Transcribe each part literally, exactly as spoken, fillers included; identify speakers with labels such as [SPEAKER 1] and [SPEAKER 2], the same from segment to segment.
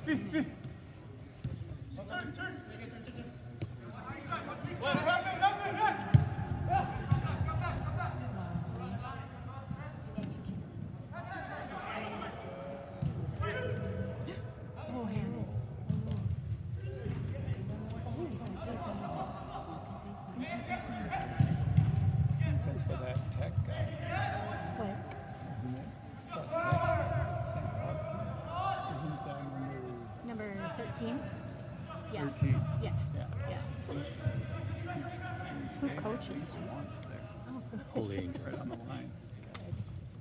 [SPEAKER 1] Oh, handle.
[SPEAKER 2] Defense for that tech guy.
[SPEAKER 1] What?
[SPEAKER 2] That tech, Saint Bob, isn't that number
[SPEAKER 1] Number thirteen? Yes.
[SPEAKER 2] thirteen?
[SPEAKER 1] Yes.
[SPEAKER 2] Yeah.
[SPEAKER 1] Yeah.
[SPEAKER 2] He
[SPEAKER 3] Who
[SPEAKER 2] saved at
[SPEAKER 3] coaches?
[SPEAKER 2] least once there.
[SPEAKER 1] Oh, good.
[SPEAKER 4] Holy Angels.
[SPEAKER 2] Right on the line.
[SPEAKER 1] Good.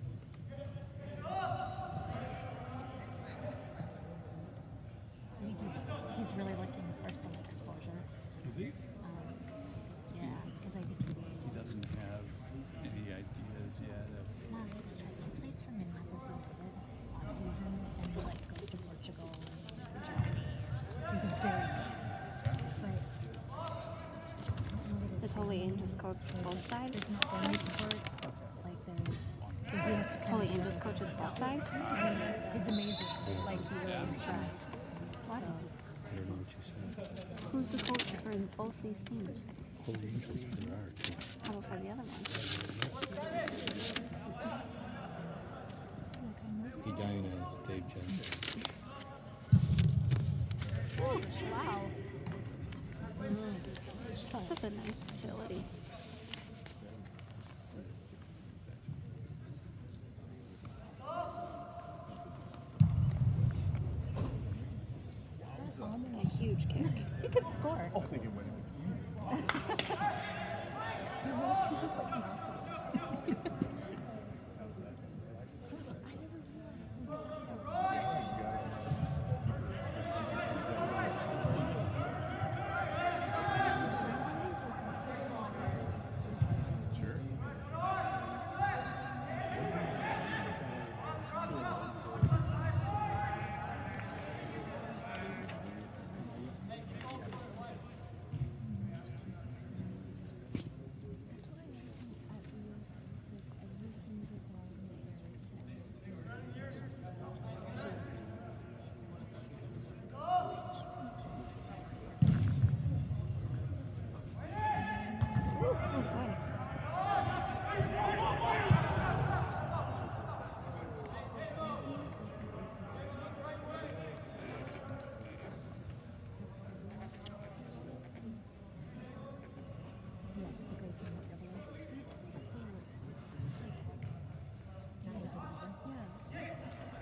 [SPEAKER 1] I think he's he's really looking for some exposure.
[SPEAKER 2] Is he?
[SPEAKER 1] Um, yeah, because I think he,
[SPEAKER 2] He doesn't have any ideas yet of.
[SPEAKER 1] no, he's right. He plays for Minneapolis United off season, and he like goes to Portugal and Germany. He's a very but
[SPEAKER 3] Does Holy Angels coach both sides?
[SPEAKER 1] There's no family support. Like there's so he has to kind
[SPEAKER 3] Holy
[SPEAKER 1] of do
[SPEAKER 3] Angels
[SPEAKER 1] it
[SPEAKER 3] coaches
[SPEAKER 1] himself.
[SPEAKER 3] both sides?
[SPEAKER 1] I mean, he's amazing. Like he really is trying.
[SPEAKER 3] What?
[SPEAKER 1] So,
[SPEAKER 4] I don't know what you said.
[SPEAKER 3] Who's the coach for both these teams?
[SPEAKER 4] Holy Angels for there are two.
[SPEAKER 3] How about for the other one?
[SPEAKER 4] Edina, Dave Jensen.
[SPEAKER 3] Wow. That's a nice facility. It's a huge kick.
[SPEAKER 1] he could score.
[SPEAKER 5] Oh, they can win it.
[SPEAKER 2] Sure.
[SPEAKER 1] Yes, the great team is double A. It's weird to me that they were not even over. Yeah.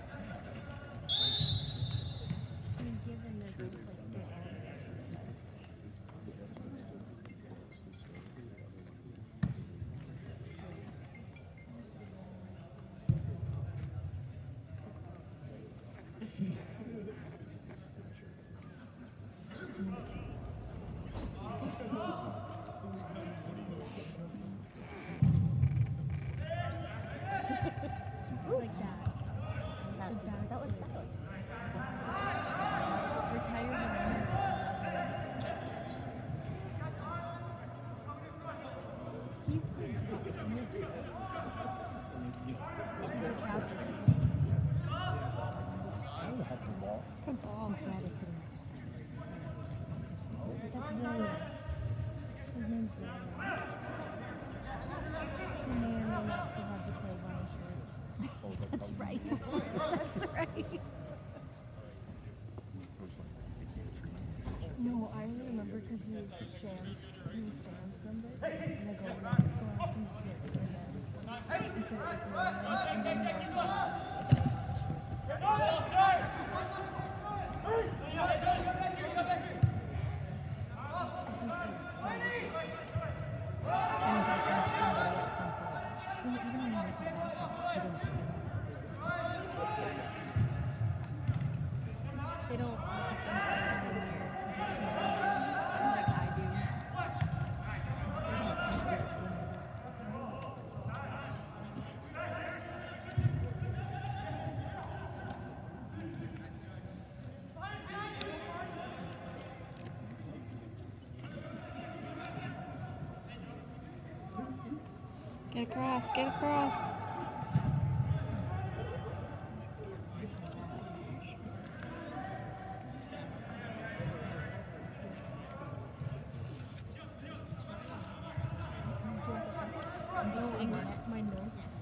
[SPEAKER 1] I mean, given their group, like they are the best of the best. Like that. That, that, that was Salos. Retired when I He played about mid. He's a captain, isn't he?
[SPEAKER 5] I don't have the ball.
[SPEAKER 1] Good ball. His dad is sitting there. That's William. His name's William. He may or may not still have the tag on his shirt. That's right. That's right. No, I only remember because he was Sam's. He was Sam's number. And I go, I'm not just going to ask him to switch for him. He said it was William. And then he I'm guessing somebody at some point. Even even when he was in Malta, he didn't forget him. They don't look at themselves in the mirror like I do. There's no sensitive skin either. It's just
[SPEAKER 3] Get across, get across.
[SPEAKER 1] neck, my nose is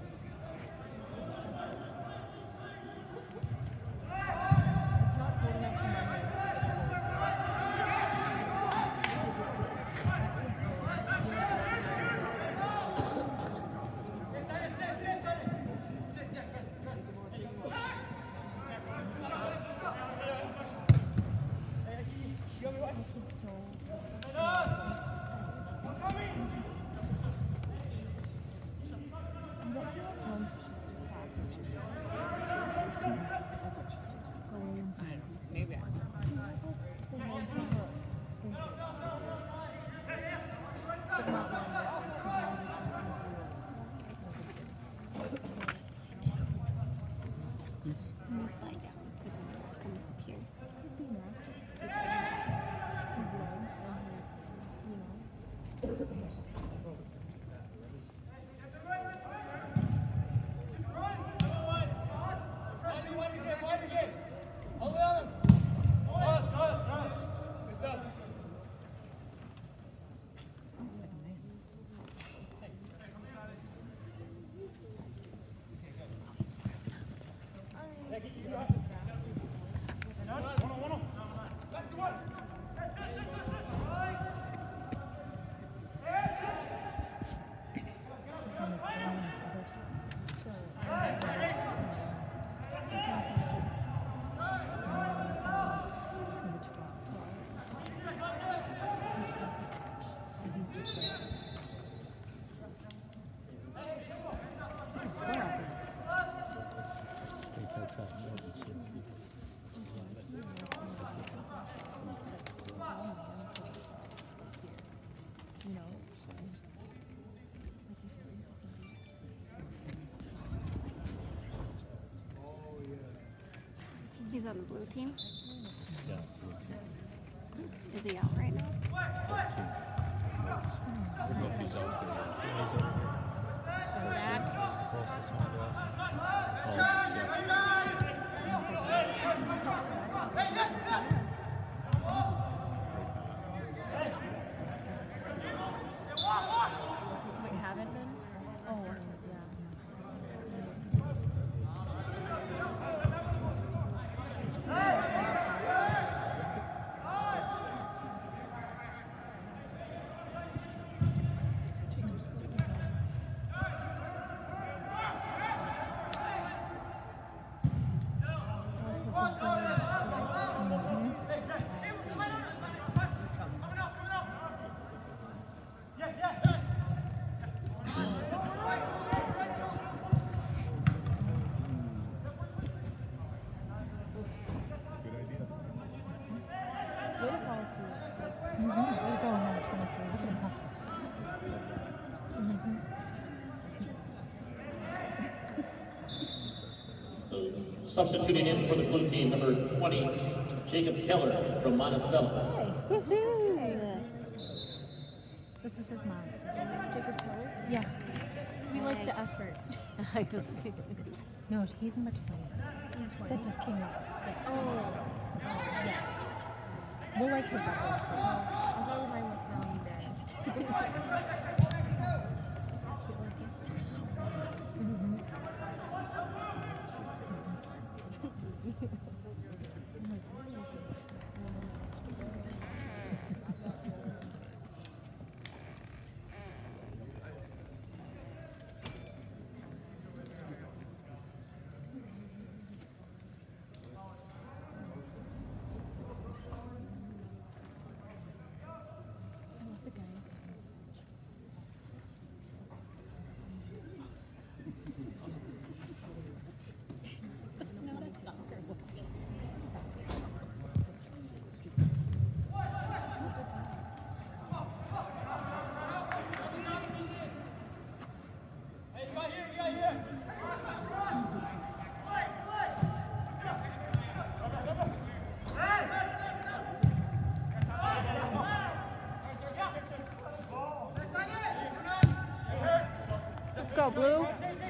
[SPEAKER 1] It's not cold enough for my nose to get cold. That kid's
[SPEAKER 6] Maybe I
[SPEAKER 1] But not long distance, because long distance
[SPEAKER 3] I'm gonna slide down because when your ref comes up here,
[SPEAKER 1] could be nasty.
[SPEAKER 3] he's right on top.
[SPEAKER 1] His legs and his, you know.
[SPEAKER 6] score off of this.
[SPEAKER 4] I think that's how it works, yeah.
[SPEAKER 1] You know.
[SPEAKER 3] He's on the blue team.
[SPEAKER 4] Yeah.
[SPEAKER 3] Is he out right now?
[SPEAKER 4] I don't know if he's out there yet. Yeah, he's over there.
[SPEAKER 3] Zach?
[SPEAKER 4] He's the closest one to us. Oh, yeah.
[SPEAKER 1] Wait, haven't been? Oh, Way to follow through.
[SPEAKER 6] Mm-hmm. Way to go, number twenty-three. Look at him hustle.
[SPEAKER 7] Substituting in for the blue team, number twenty, Jacob Keller from Monticello.
[SPEAKER 6] Hey,
[SPEAKER 3] Woohoo!
[SPEAKER 6] this is his mom.
[SPEAKER 1] Jacob Keller?
[SPEAKER 6] Yeah.
[SPEAKER 1] We like the effort.
[SPEAKER 6] No, he's number twenty. That just came out. Yes.
[SPEAKER 1] Oh.
[SPEAKER 6] Yes. We'll like his effort too.
[SPEAKER 1] I thought mine was now embarrassed. They're so fast.
[SPEAKER 6] Mm-hmm.
[SPEAKER 3] Let's go, blue.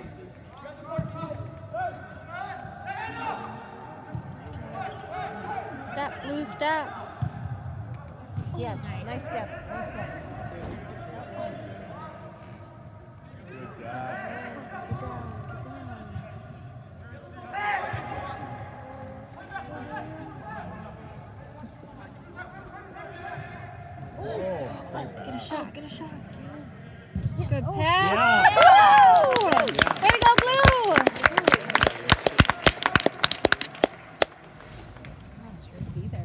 [SPEAKER 3] Step, blue, step.
[SPEAKER 6] Yes, nice step. Nice step.
[SPEAKER 5] Good job.
[SPEAKER 3] a shot, get a shot.
[SPEAKER 6] Yeah.
[SPEAKER 3] Good
[SPEAKER 6] Oh.
[SPEAKER 3] pass.
[SPEAKER 2] Yeah.
[SPEAKER 3] Woo! Way to go, Blue!
[SPEAKER 6] I'm sure to be there.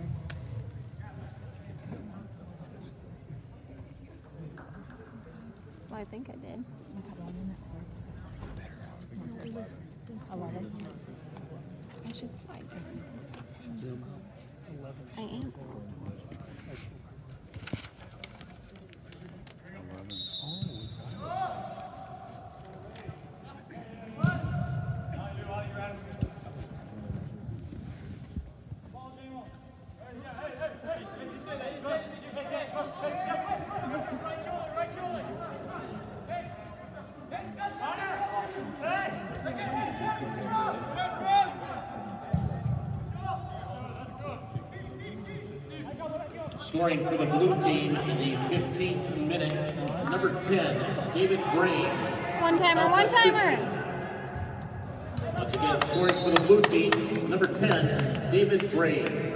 [SPEAKER 3] Well, I think I did.
[SPEAKER 6] A couple of minutes worth. eleven.
[SPEAKER 3] I should slide. I am.
[SPEAKER 7] Scoring for the blue team in the fifteenth minute, number ten, David Brain.
[SPEAKER 3] One timer, one timer.
[SPEAKER 7] Once again, scoring for the blue team, number ten, David Brain.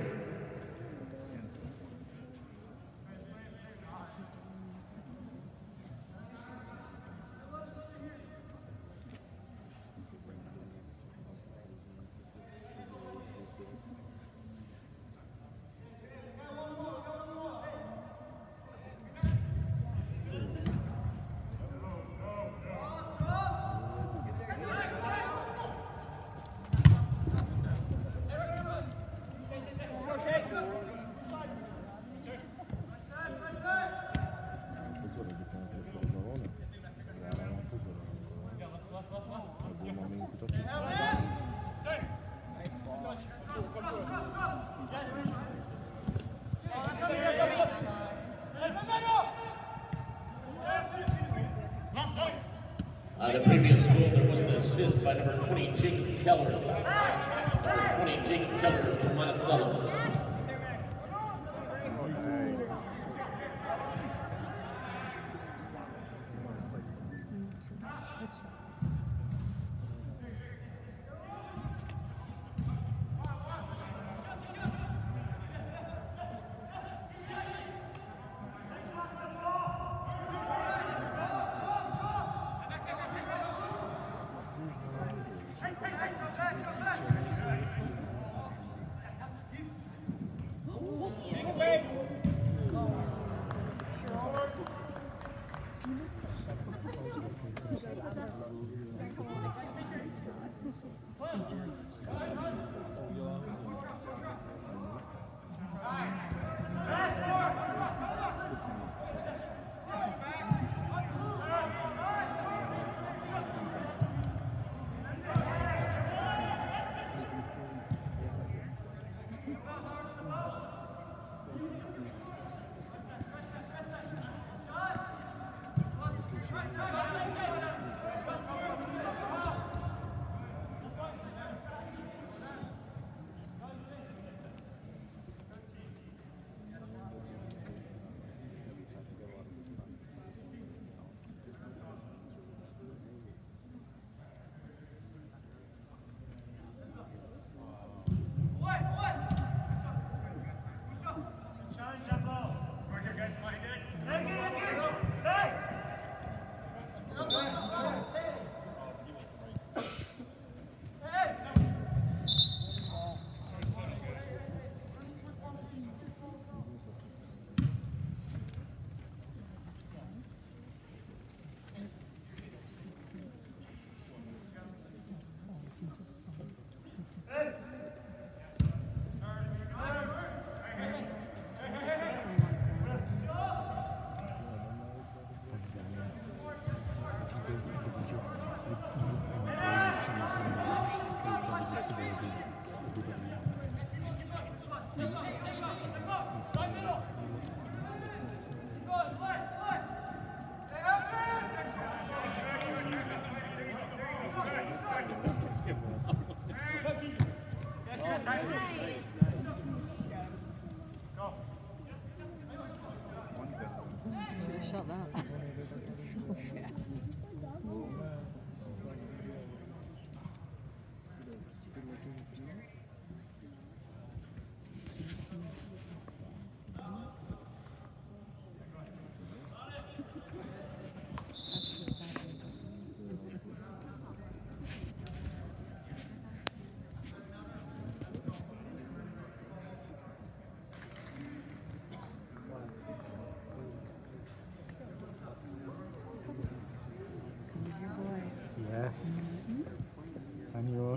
[SPEAKER 7] Uh, the previous goal, there was an assist by number twenty, Jacob Keller. Number twenty, Jacob Keller from Monticello.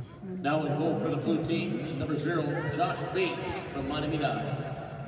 [SPEAKER 7] Now in goal for the blue team, number zero, Josh Bates from Manamida.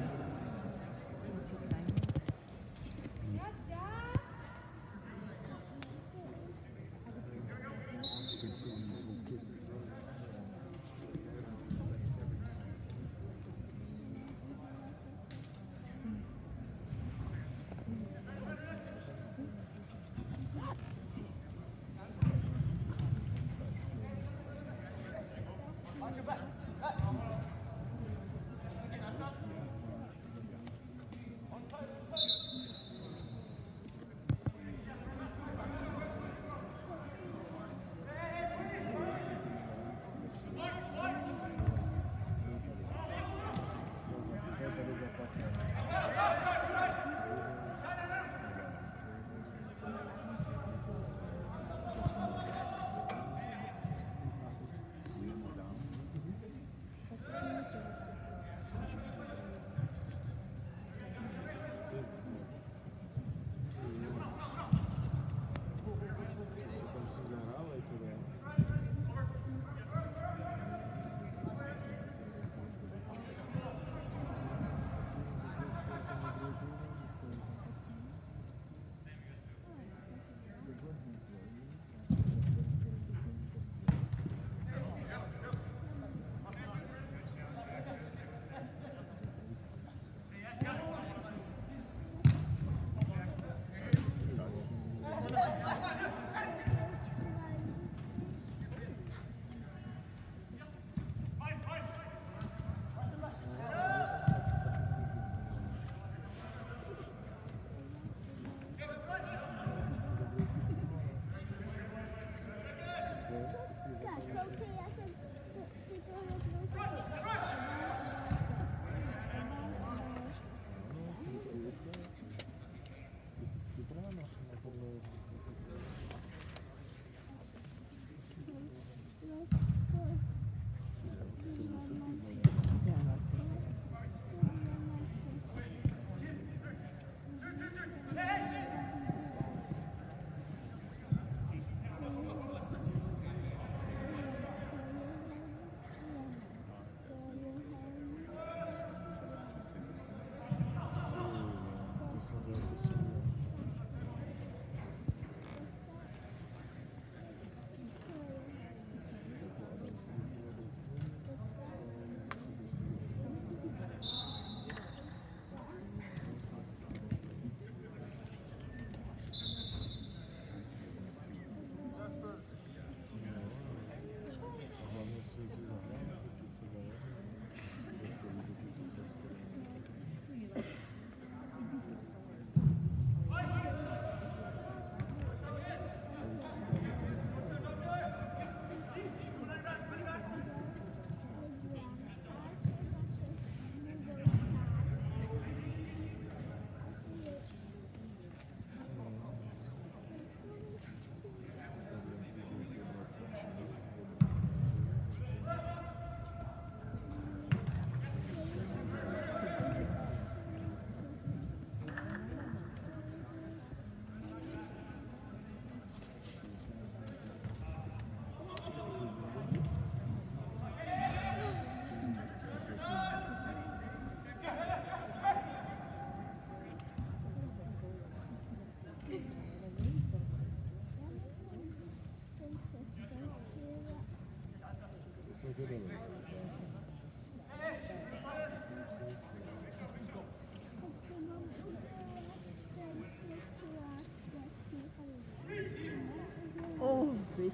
[SPEAKER 6] Oh, Grace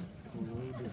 [SPEAKER 6] woman.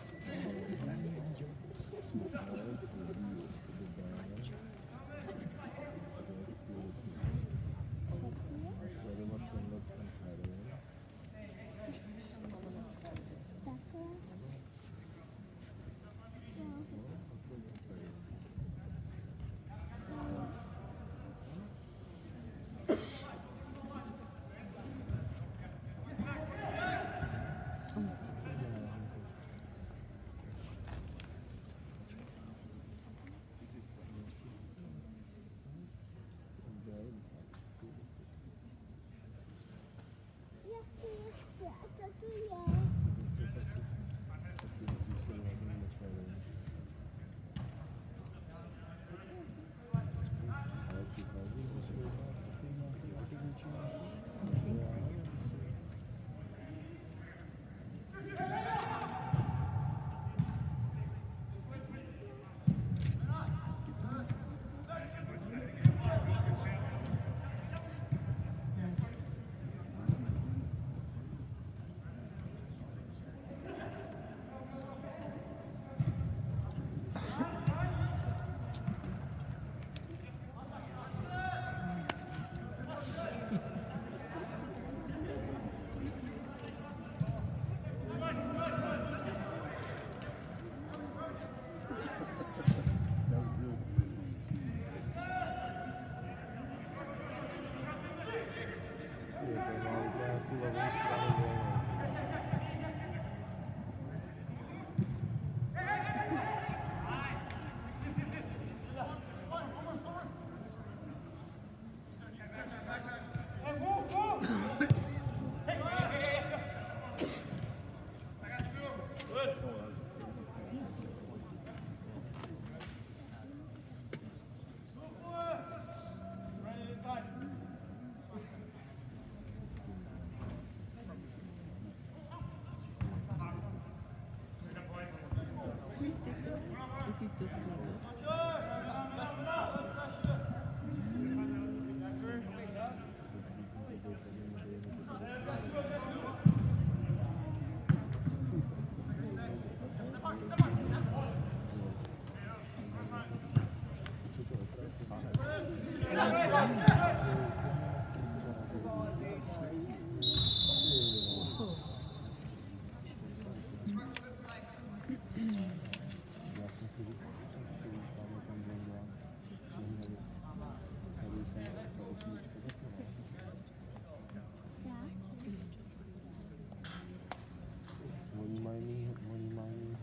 [SPEAKER 4] Money, money, money, money.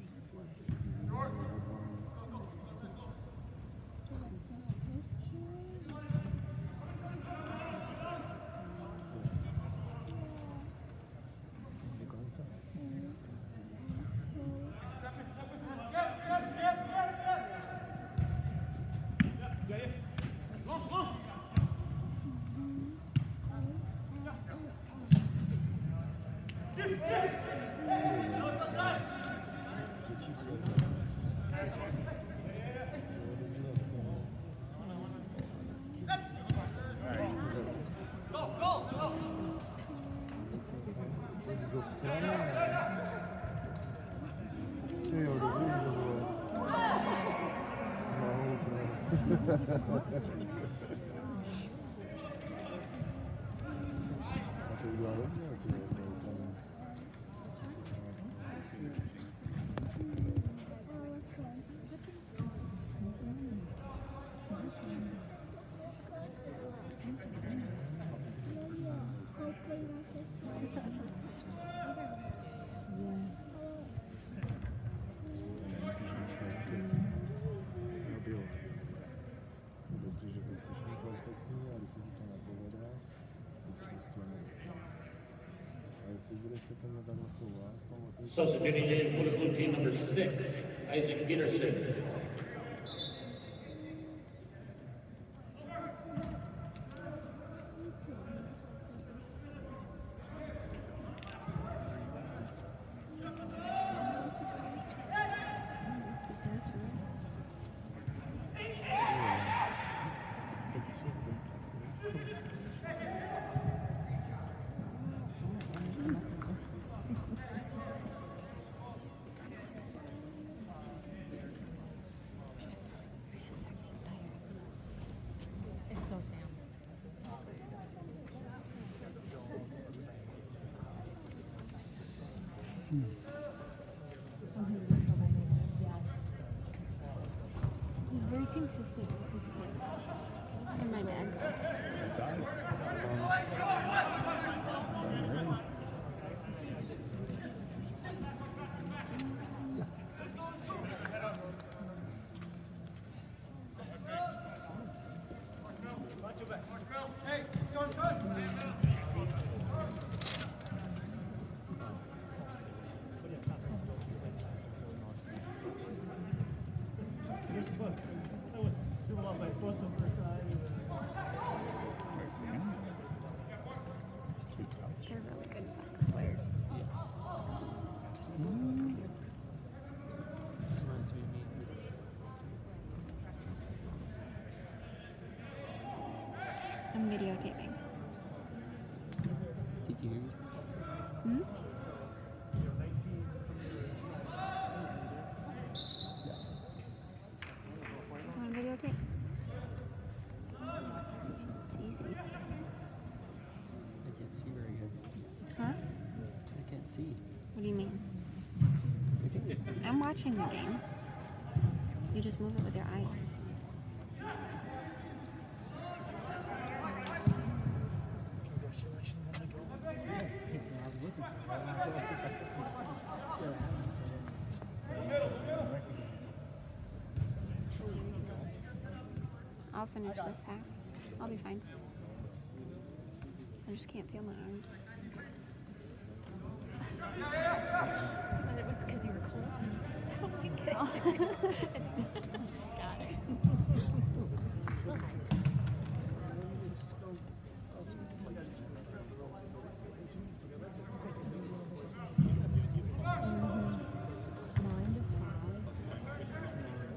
[SPEAKER 7] Substituting in for the blue team, number six, Isaac Peterson.
[SPEAKER 6] It's so Sam.
[SPEAKER 3] He's very consistent with his kids. And my dad.
[SPEAKER 4] That's all right.
[SPEAKER 3] They're really good soccer players. I'm videotaping.
[SPEAKER 2] Did you hear me?
[SPEAKER 3] Hmm? Want to videotape? It's easy.
[SPEAKER 2] I can't see very good.
[SPEAKER 3] Huh?
[SPEAKER 2] I can't see.
[SPEAKER 3] What do you mean? I'm watching the game. You just move it with your eyes. I'll finish this half. I'll be fine. I just can't feel my arms.
[SPEAKER 6] And it was because you were cold. Oh my goodness. Got it. Nine to five.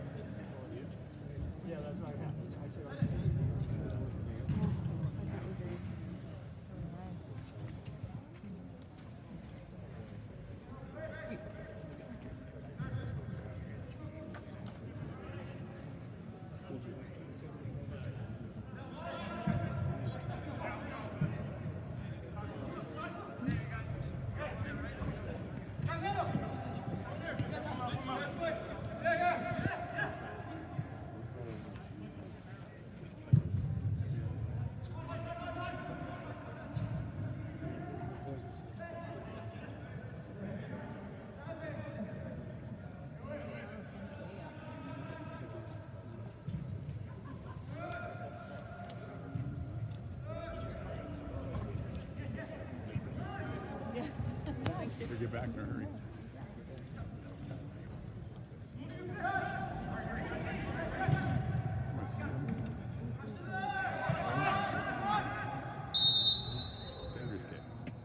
[SPEAKER 2] back in a hurry. Sanders kick.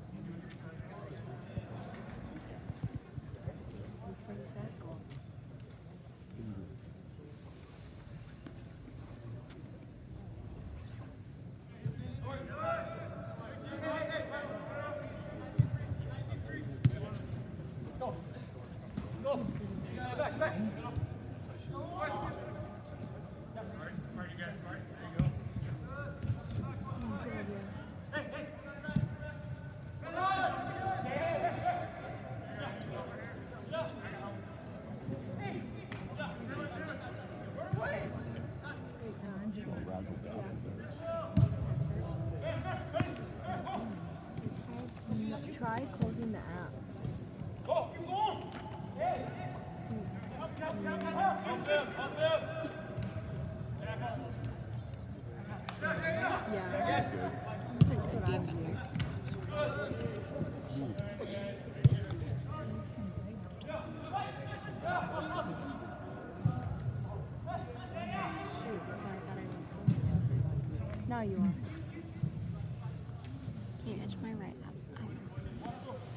[SPEAKER 1] Try closing the app. Yeah.
[SPEAKER 2] That's good.
[SPEAKER 1] That's what I
[SPEAKER 3] Defender.
[SPEAKER 1] Shoot, sorry, I thought I was. Now you are.
[SPEAKER 3] Can't edge my right up. I-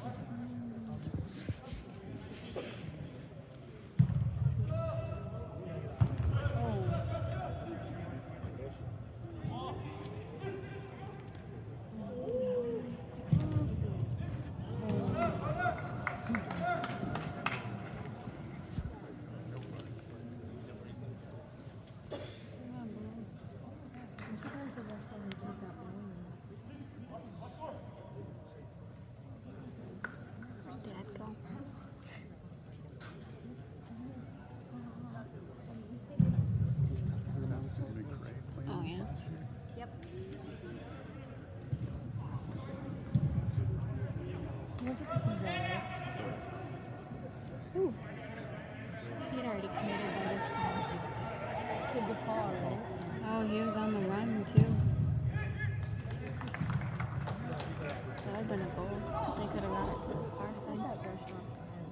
[SPEAKER 1] I'm surprised the refs let him keep that ball.
[SPEAKER 3] Where'd Dad go? Oh, yeah.
[SPEAKER 1] Yep. Where'd you think he go? Ooh.
[SPEAKER 3] He had already committed by this time.
[SPEAKER 1] To DePaul, right?
[SPEAKER 3] Oh, he was on the run, too. That would have been a goal. They could have got it to his far
[SPEAKER 1] I
[SPEAKER 3] side.
[SPEAKER 1] got brushed off.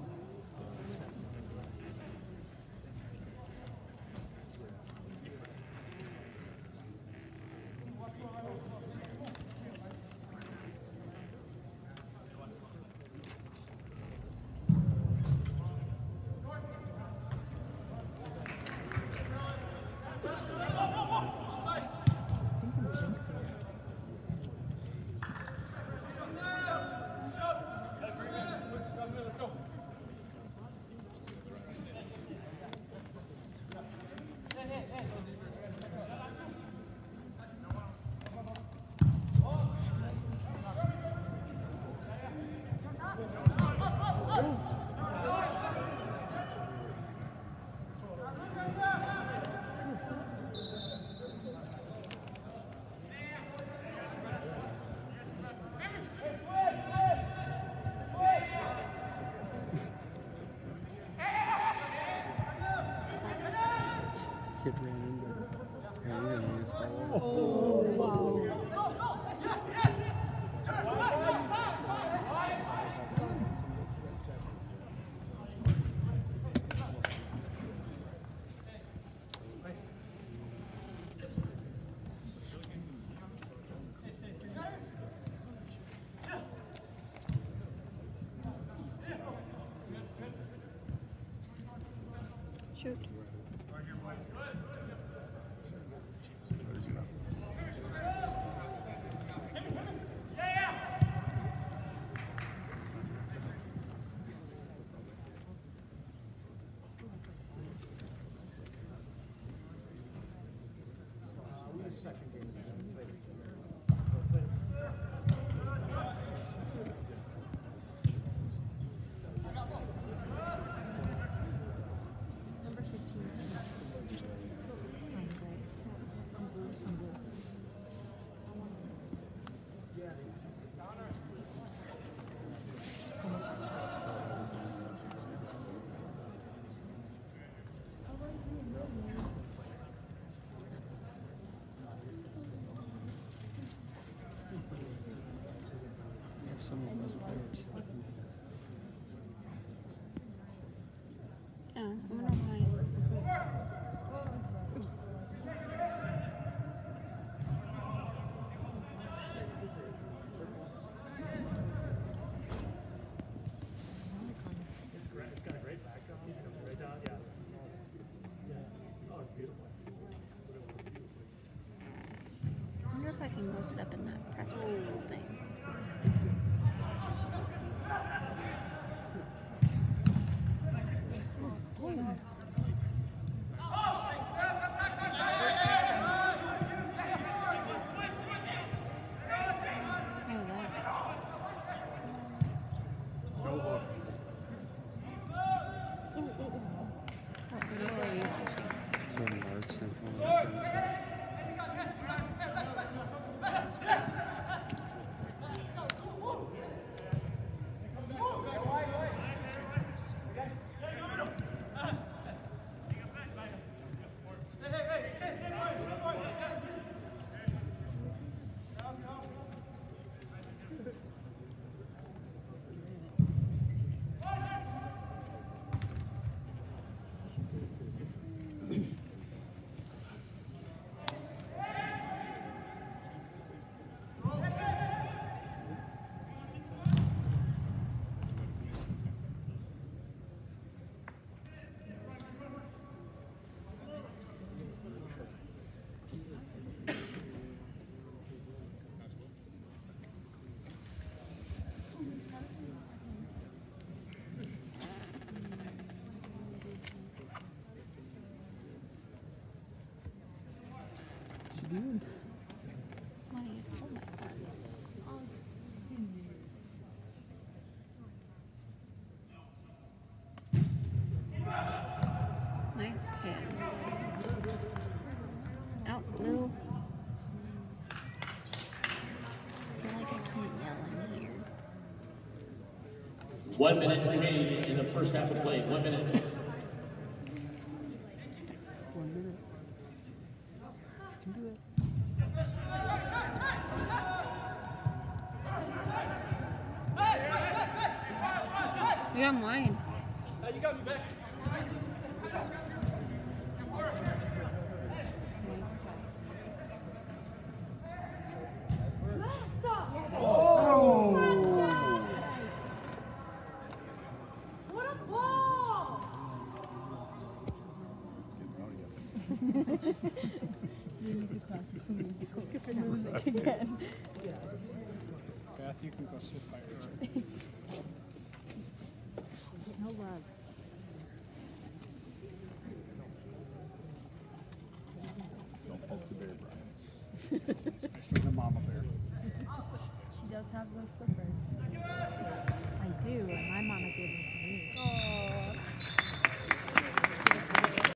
[SPEAKER 5] Kid ran into ran in and just fell off.
[SPEAKER 1] Oh, wow.
[SPEAKER 3] Shoot.
[SPEAKER 1] Number fifteen. I'm gray. I'm blue. I'm blue.
[SPEAKER 5] Some of the best players.
[SPEAKER 3] How was that? What video are you watching?
[SPEAKER 5] Some Marks influence and stuff. What's she doing?
[SPEAKER 3] Why do you hold that for? Nice hit. Out blue. I feel like I can't yell in here.
[SPEAKER 7] One minute remaining in the first half of play. One minute.
[SPEAKER 5] One minute. You can do it.
[SPEAKER 3] Yeah, I'm wide.
[SPEAKER 6] What a ball!
[SPEAKER 1] You need to classic for musical. For music again.
[SPEAKER 2] Beth, you can go sit by her.
[SPEAKER 1] No love.
[SPEAKER 4] Don't poke the bear, Brian.
[SPEAKER 2] Especially the mama bear.
[SPEAKER 1] She does have those slippers. I do, and my mama gave them to me.
[SPEAKER 6] Oh.